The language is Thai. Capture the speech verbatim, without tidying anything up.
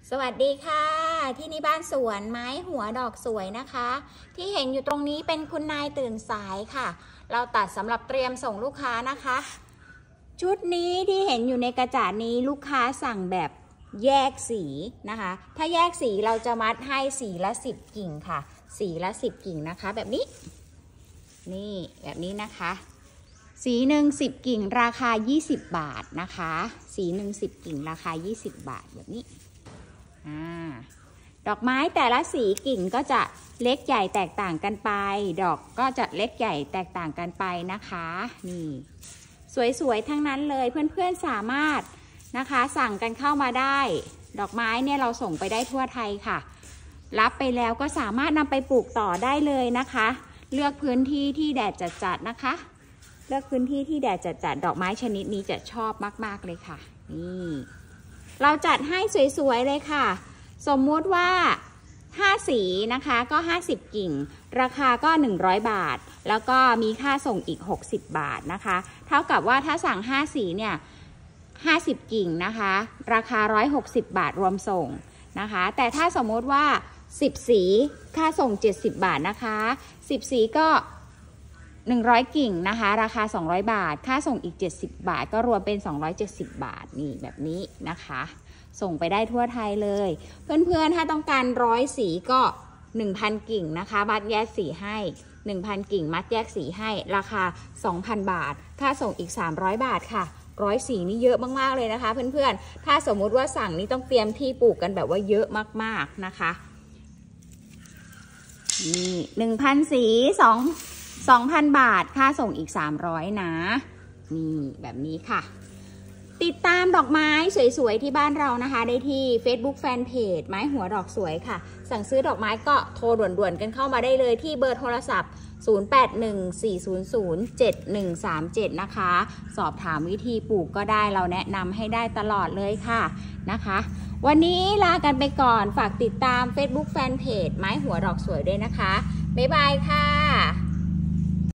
สวัสดีค่ะที่นี่บ้านสวนไม้หัวดอกสวยนะคะที่เห็นอยู่ตรงนี้เป็นคุณนายตื่นสายค่ะเราตัดสำหรับเตรียมส่งลูกค้านะคะชุดนี้ที่เห็นอยู่ในกระจาดนี้ลูกค้าสั่งแบบแยกสีนะคะถ้าแยกสีเราจะมัดให้สีละสิบกิ่งค่ะสีละสิบกิ่งนะคะแบบนี้นี่แบบนี้นะคะสีหนึ่งสิบกิ่งราคายี่สิบบาทนะคะสีหนึ่งสิบกิ่งราคายี่สิบบาทแบบนี้ดอกไม้แต่ละสีกิ่งก็จะเล็กใหญ่แตกต่างกันไปดอกก็จะเล็กใหญ่แตกต่างกันไปนะคะนี่สวยๆทั้งนั้นเลยเพื่อนๆสามารถนะคะสั่งกันเข้ามาได้ดอกไม้เนี่ยเราส่งไปได้ทั่วไทยค่ะรับไปแล้วก็สามารถนำไปปลูกต่อได้เลยนะคะเลือกพื้นที่ที่แดดจัดๆนะคะเลือกพื้นที่ที่แดดจัดๆดอกไม้ชนิดนี้จะชอบมากๆเลยค่ะนี่เราจัดให้สวยๆเลยค่ะสมมุติว่าห้าสีนะคะก็ห้าสิบกิ่งราคาก็หนึ่งร้อยบาทแล้วก็มีค่าส่งอีกหกสิบบาทนะคะเท่ากับว่าถ้าสั่งห้าสีเนี่ยห้าสิบกิ่งนะคะราคาหนึ่งร้อยหกสิบบาทรวมส่งนะคะแต่ถ้าสมมติว่าสิบสีค่าส่งเจ็ดสิบบาทนะคะสิบสีก็หนึ่งร้อยกิ่งนะคะราคาสองร้อยบาทค่าส่งอีกเจ็ดสิบบาทก็รวมเป็นสองร้อยเจ็ดสิบบาทนี่แบบนี้นะคะส่งไปได้ทั่วไทยเลยเพื่อนๆถ้าต้องการร้อยสีก็ หนึ่งพัน กิ่งนะคะมัดแยกสีให้ หนึ่งพัน กิ่งมัดแยกสีให้ราคา สองพัน บาทค่าส่งอีกสามร้อยบาทค่ะร้อยสีนี่เยอะมากๆเลยนะคะเพื่อนๆถ้าสมมุติว่าสั่งนี่ต้องเตรียมที่ปลูกกันแบบว่าเยอะมากๆนะคะนี่ หนึ่งพัน สีสอง สองพัน บาทค่าส่งอีกสามร้อยนะนี่แบบนี้ค่ะติดตามดอกไม้สวยๆที่บ้านเรานะคะได้ที่ Facebook Fanpage ไม้หัวดอกสวยค่ะสั่งซื้อดอกไม้ก็โทรด่วนๆกันเข้ามาได้เลยที่เบอร์โทรศัพท์ศูนย์ แปด หนึ่ง สี่ ศูนย์ ศูนย์ เจ็ด หนึ่ง สาม เจ็ดนะคะสอบถามวิธีปลูกก็ได้เราแนะนำให้ได้ตลอดเลยค่ะนะคะวันนี้ลากันไปก่อนฝากติดตาม Facebook Fanpage ไม้หัวดอกสวยด้วยนะคะบ๊ายบายค่ะ